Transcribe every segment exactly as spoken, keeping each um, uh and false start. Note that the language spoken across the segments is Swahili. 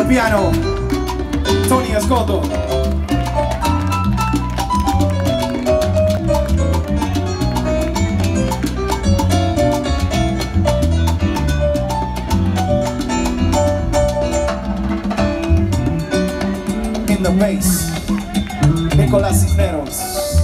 piano, Tony Escoto. In the bass, Nicolás Cisneros.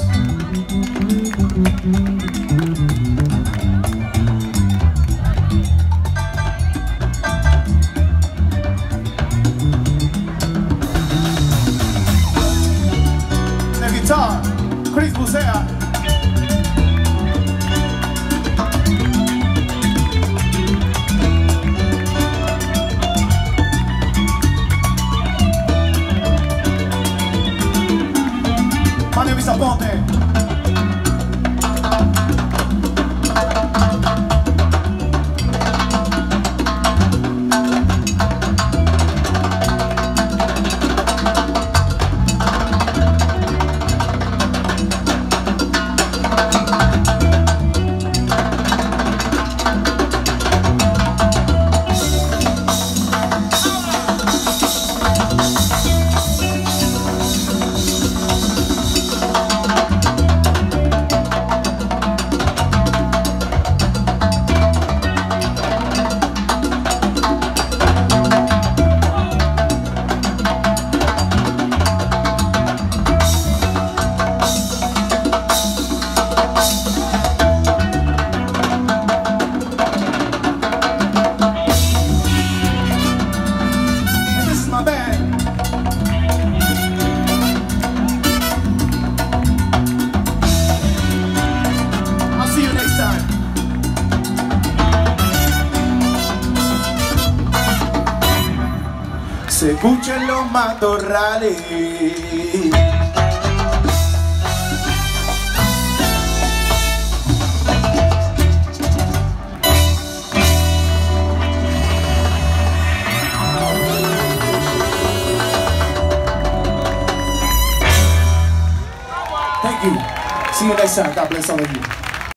Guitar, Chris Bucea. Mario Visaponte. Se escuchan los matorrales. Thank you. See you next time. God bless all of you.